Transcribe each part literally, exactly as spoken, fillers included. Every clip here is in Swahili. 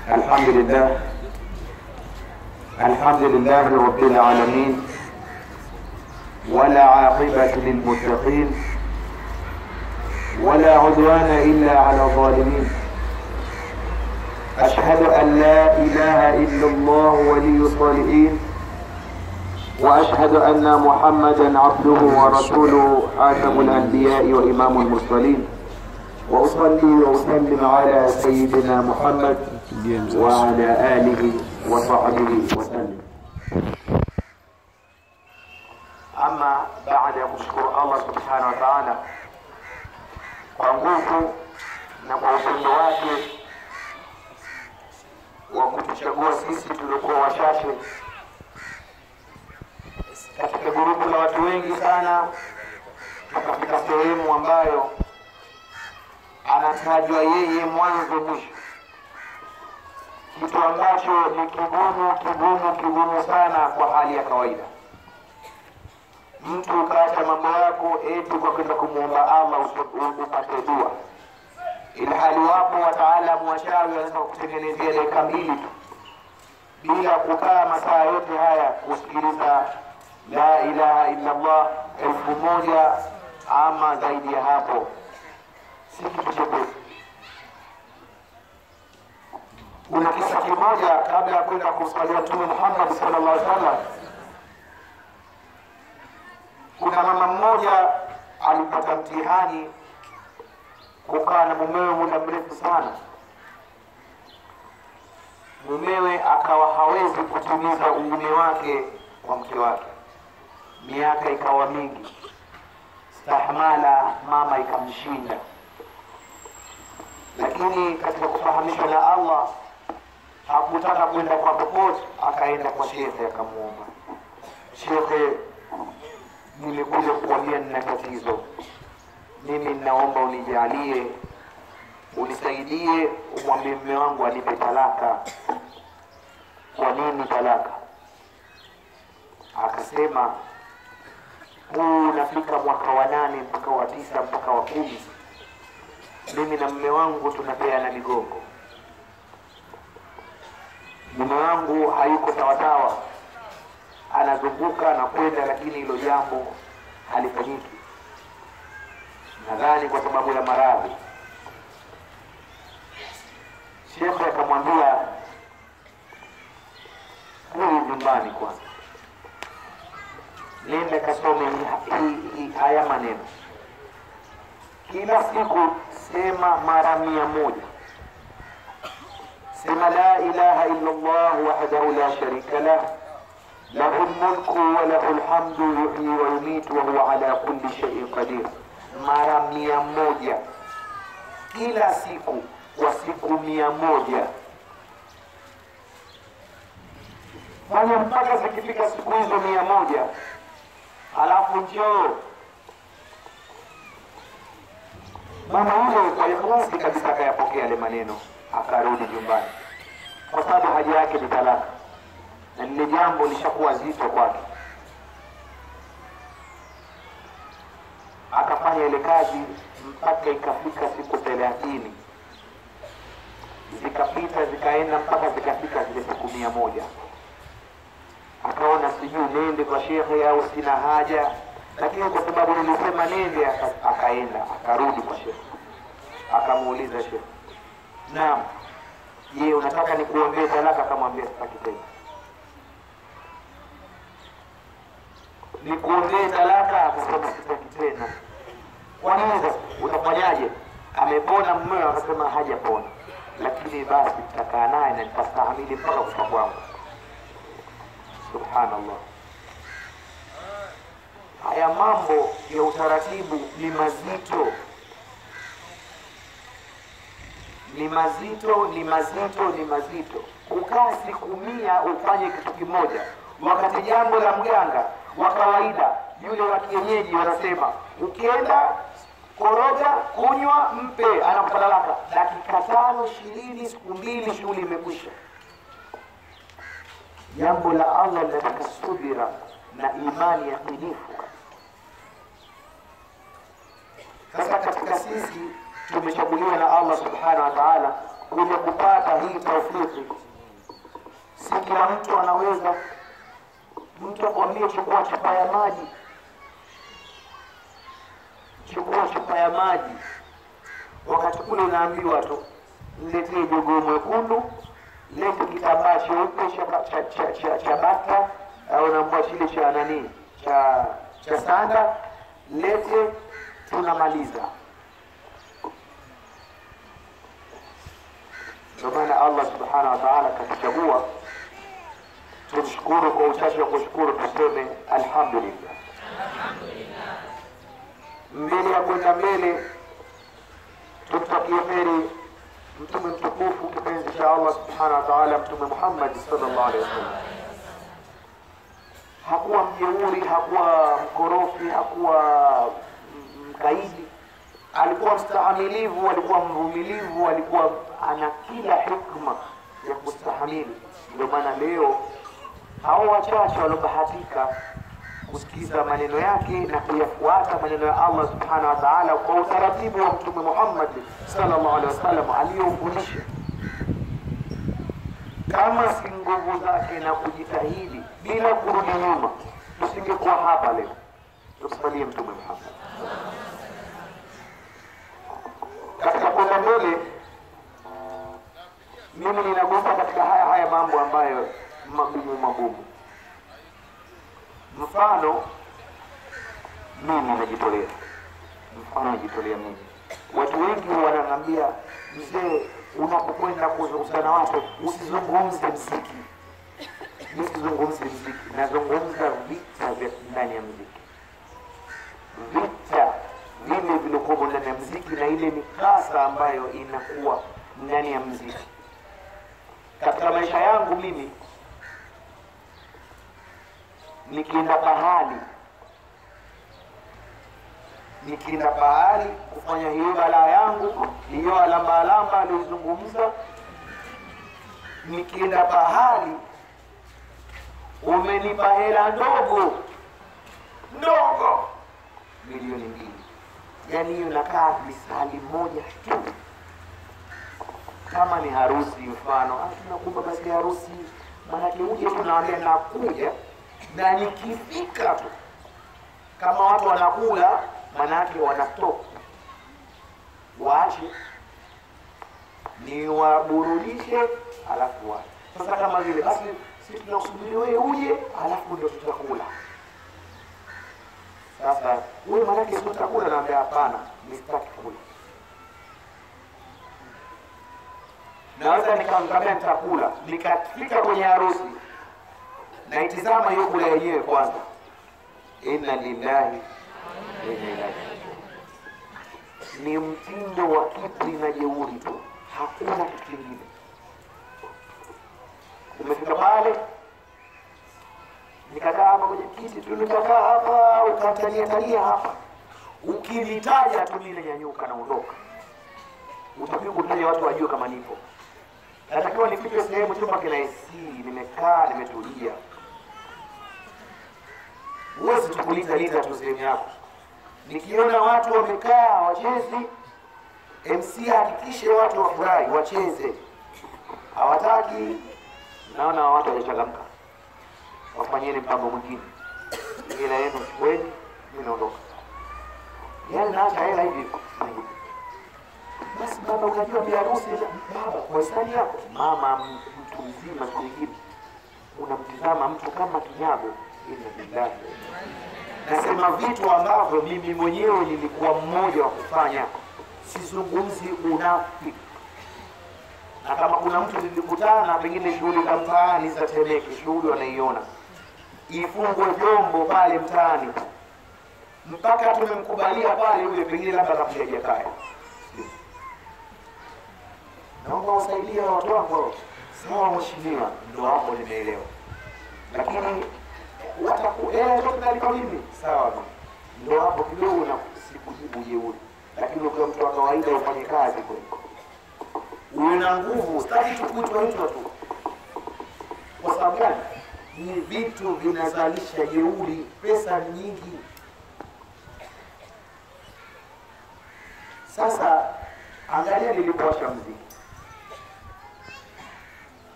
الحمد لله الحمد لله رب العالمين، ولا عاقبة للمتقين، ولا عدوان إلا على الظالمين. أشهد أن لا إله إلا الله ولي الصالحين، وأشهد أن محمدا عبده ورسوله خاتم الأنبياء وإمام المرسلين، وأصلي وأسلم على سيدنا محمد وعلى آله وصحبه وسلم. أما بعد، مشكور الله سبحانه وتعالى kwa nguvu na kwa upendo wake wa kutuchagua sisi tuliokuwa wachache katika grupu la watu wengi sana, tukafika sehemu ambayo anatajwa yeye mwanzo mwisho, kitu ambacho ni kigumu kigumu kigumu sana kwa hali ya kawaida. Mtu ukaacha mambo yako eti kwa kwenda kumuomba Allah upate dua, ila hali wapo wataalamu wachawi wanaweza kutengenezea dakika mbili tu bila kukaa masaa yote haya kusikiliza la ilaha illa Allah elfu moja ama zaidi ya hapo. Si kitu chepesi. Kuna kisa kimoja kabla ya kwenda kumsalia Mtume Muhammad sallallahu alaihi wasallam. Kuna mama mmoja alipata mtihani kukaa na mumewe muda mrefu sana. Mumewe akawa hawezi kutimiza uume wake kwa mke wake, miaka ikawa mingi, stahmala mama ikamshinda. Lakini katika kufahamishwa na Allah hakutaka kwenda kwa popote, akaenda kwa shekhe akamuomba, shekhe, nimekuja kukwambia nina tatizo, mimi ninaomba unijalie, unisaidie, umwambie mume wangu anipe talaka. Kwa nini talaka? Akasema, huu unafika mwaka wa nane mpaka wa tisa mpaka wa kumi, mimi na mume wangu tunapeana migongo. Mume wangu hayuko sawasawa, anazunguka na kwenda, lakini hilo jambo halifanyiki. Nadhani kwa sababu ya maradhi. Shekhe akamwambia, huyu nyumbani kwanza, nenda kasome haya maneno kila siku, sema mara mia moja. Sema la ilaha illa Allah wahdahu la sharika lah, lahu al-mulku wa lahu al-hamdu yuhyi wa yumitu wa huwa ala kulli shay'in qadir, mara mia moja kila siku kwa siku mia moja. Fanya mpaka zikifika siku hizo mia moja, halafu njoo. Mama yule kwa ikhlasi kabisa akayapokea yale maneno, akarudi nyumbani, kwa sababu haja yake ni talaka na lile jambo lishakuwa zito kwake. Akafanya ile kazi mpaka ikafika siku thelathini, zikapita zikaenda mpaka zikafika zile siku mia moja. Akaona sijui nende kwa shekhe au sina haja, lakini kwa sababu nilisema nende, akaenda akarudi kwa shekhe. Akamuuliza shekhe, naam, je, unataka nikuombee talaka? Akamwambia, sitaki tena. Nikuombee talaka? Akasema, sitaki tena. Kwa nini sasa? Utafanyaje? Amepona mume? Akasema hajapona, lakini basi nitakaa naye na nitastahimili mpaka kufa kwangu. Subhanallah. Haya mambo ya utaratibu ni mazito, ni mazito, ni mazito, ni mazito. Ukaa siku mia ufanye kitu kimoja, wakati jambo la mganga wa kawaida yule wa kienyeji wanasema ukienda koroga, kunywa, mpe, anakupa talaka. Dakika tano, ishirini, siku mbili, shughuli imekwisha. Jambo la Allah linataka subira na imani ya kinifu. Sasa katika sisi tumechaguliwa na Allah subhanahu wa ta'ala kule kupata hii taufiki. Si kila mtu anaweza. Mtu akwambie chukua chupa ya maji, chukua chupa ya maji, wakati kule unaambiwa tu niletee jogoo mwekundu, lete kitambaa cheupe cha cha cha cha bata au naambia chile cha nani cha cha sanda, lete, tunamaliza. Ndio maana Allah subhanahu wa ta'ala katuchagua tumshukuru. Kwa uchache wa kushukuru tuseme alhamdulillah. Alhamdulillah. Mbele ya kwenda mbele, tutakie heri mtume mtukufu kipenzi cha Allah subhanahu wa ta'ala, Mtume Muhammad sallallahu alaihi wasallam. Hakuwa mjeuri, hakuwa mkorofi, hakuwa mkaidi. Alikuwa mstahamilivu, alikuwa mvumilivu, alikuwa ana kila hikma ya kustahamili. Ndio maana leo hao wachache waliobahatika kusikiza maneno yake na kuyafuata maneno ya Allah subhanahu wa ta'ala kwa utaratibu wa Mtume Muhammad sallallahu alaihi wasallam aliyofundisha, kama si nguvu zake na kujitahidi bila kurudi nyuma, tusingekuwa hapa leo. Tusalie Mtume Muhammad. Katika kwenda mbele, mimi ninagusa katika haya haya mambo ambayo magumu magumu. Mfano mimi najitolea, mfano najitolea mimi. Watu wengi wananiambia, mzee, unapokwenda kuzungumza na watu usizungumze muziki. Mimi sizungumzi muziki, nazungumza vita vya ndani ya muziki, vita vile vilivyokuwa ndani ya muziki na ile mikasa ambayo inakuwa ndani ya muziki. Katika maisha yangu mimi, nikienda pahali nikienda pahali kufanya hiyo balaa yangu, hiyo alamba alamba alizungumza, nikienda pahali umenipa hela ndogo ndogo milioni mbili, yani hiyo nakaa misali moja tu. Kama ni harusi mfano, tunakupa basi harusi, maana uje tunaambia nakuja, na nikifika tu kama watu wanakula, manake wanatoka waache ni waburudishe, alafu wache. Sasa kama vile basi sisi tunasubiri wewe uje, alafu ndio tutakula. Sasa wewe manake sio tutakula, naambia hapana, msitaki kula. Naweza nikamwambia nitakula, nikafika kwenye harusi na itizama hiyo kula yenyewe kwanza, inna lillahi wa inna ilaihi raji'un. Ni mtindo wa kiburi na jeuri tu, hakuna kitu kingine. Umefika pale, nikakaa hapa kwenye kiti tu, nikakaa hapa, ukatalia talia hapa, ukinitaja tu mimi nyanyuka na ondoka. Utakiwa kutaja watu wajue kama nipo. Natakiwa nifike sehemu chumba kina A C, nimekaa nimetulia. Uwezi tukulinda linda tu sehemu yako. Nikiona watu wamekaa wachezi, M C hakikishe watu wafurahi, wacheze. Hawataki, naona watu wajachangamka, wafanyeni mpango mwingine. Hela yenu chukweni, mimi naondoka. Yaani naacha hela hivi. Basi baba, unajua bi harusi baba kwa stani yako, mama mtu mzima mwingine unamtizama mtu kama kinyago. Inna lillahi. Nasema vitu ambavyo mimi mwenyewe nilikuwa mmoja wa kufanya, sizungumzi unafiki. Na kama kuna mtu nilikutana pengine shughuli za mtaani za Temeke, shughuli wanaiona, ifungwe vyombo pale mtaani mpaka tumemkubalia pale yule, pengine labda kapiga kaya, naomba usaidie watu wako. Sawa mheshimiwa, ndio hapo nimeelewa. Lakini watakuelewa tunalipa mimi, sawa, ndio hapo kidogo na sikujibu jeuri. Lakini kwa mtu wa kawaida ufanye kazi kweli, uwe na nguvu, stadi tukutwa hicho tu. Kwa sababu gani? Ni vitu vinazalisha jeuri, pesa nyingi. Sasa angalia nilipowasha muziki,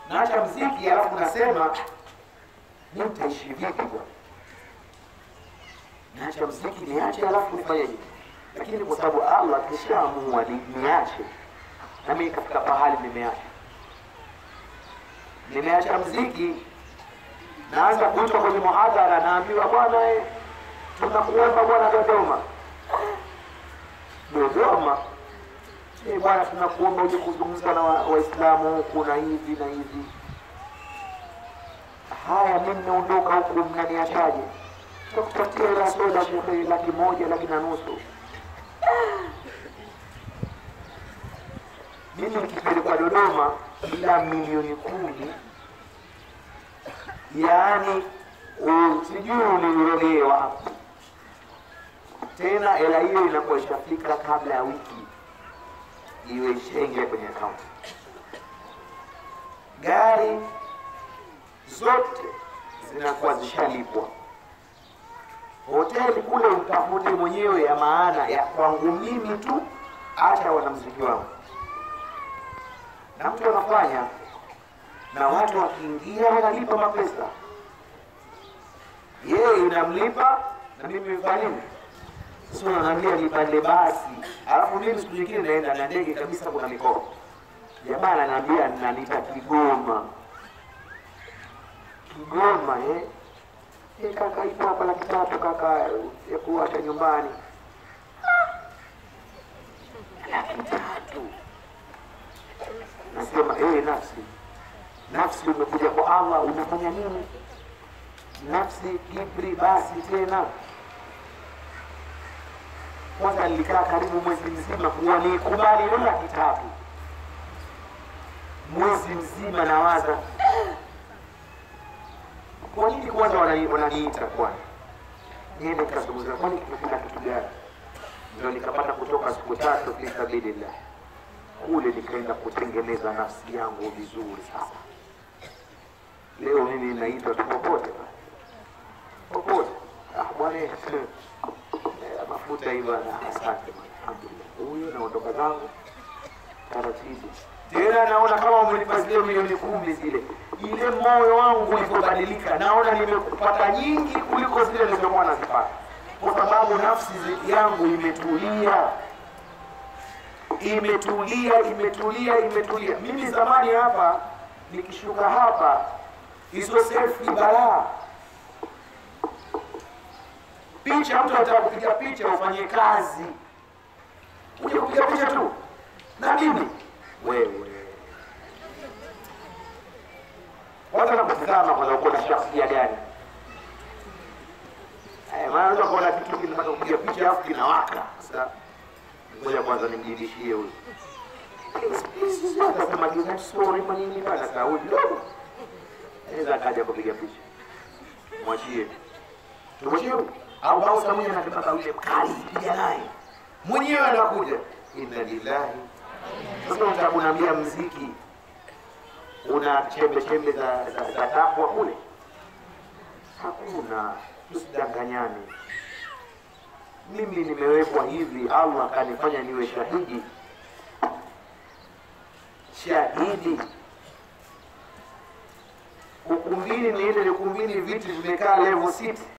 naacha mziki alafu nasema mimi nitaishi vipi bwana? Naacha mziki niache alafu nifanyeje? Lakini kwa sababu Allah kishaamua niache, na mimi kafika pahali nimeacha. Nimeacha mziki, naanza kuitwa kwenye muhadhara, naambiwa bwana eh, tunakuomba bwana Dodoma. Dodoma? Eh bwana, tunakuomba uje kuzungumza na Waislamu huku na hivi na hivi. Haya, mimi naondoka huku, mnaniachaje? Tutakupatia la soda shilingi laki moja, laki na nusu. Mimi nikipelekwa Dodoma ila milioni kumi, yaani sijui ulirolewa. Tena hela hiyo inakuwa ishafika kabla ya wiki iwe ishaingia kwenye akaunti. Gari zote zinakuwa zishalipwa. Hoteli kule utafute mwenyewe ya maana ya kwangu mimi tu, acha wanamuziki wangu. Na mtu anafanya, na watu wakiingia wanalipa mapesa. Yeye inamlipa na mimi mfanye nini? Sio ananiambia nipande basi. Alafu mimi siku nyingine naenda na ndege kabisa, kuna mikopo. Jamaa ananiambia nanipa Kigoma. Kigoma eh. Eh kaka, ipo hapa laki tatu kaka ya kuacha nyumbani. Laki tatu. Nasema eh, nafsi. Nafsi umekuja kwa Allah, unafanya nini? Nafsi kibri basi tena. Kwanza nilikaa karibu mwezi mzima kuwa nikubali ile laki tatu. Mwezi mzima nawaza, kwa nini kwanza wananiita kwani? Niende nikazungumza, kwani kimefika kitu gani? Ndio nikapata kutoka siku tatu kisha bidillah. Kule nikaenda kutengeneza nafsi yangu vizuri sasa. Leo mimi naitwa popote. Popote. Ah bwana, mafuta hivi na asante. Alhamdulillah. Huyo naondoka zangu taratibu. Tena naona kama umenipa zile milioni kumi zile. Ile moyo wangu ulipobadilika, naona nimekupata nyingi kuliko zile nilizokuwa nazipata. Kwa sababu nafsi yangu imetulia. Imetulia, imetulia, imetulia. Mimi zamani hapa nikishuka hapa hizo selfie balaa. Picha, mtu anataka kupiga picha ufanye kazi. Uje kupiga picha tu. Na mimi wewe. Watu wanakutazama kwa sababu kuna shakhsia gani? Eh, maana unaona kitu kinataka kupiga picha hapo kinawaka. Sasa ngoja kwanza nimjibishie huyu. Sasa kama ni story kwa nini bana Saudi dogo? Anaweza kaja kupiga picha. Mwachie. Tumwachie au au samuni anataka yule mkali piga naye. Mwenyewe anakuja. Inna lillahi. Sasa utakunambia muziki una chembe chembe za za, za takwa kule? Hakuna, tusidanganyane. Mimi nimewekwa hivi, Allah kanifanya niwe shahidi. Shahidi. Ukumbini niende ukumbini, viti vimekaa level sita.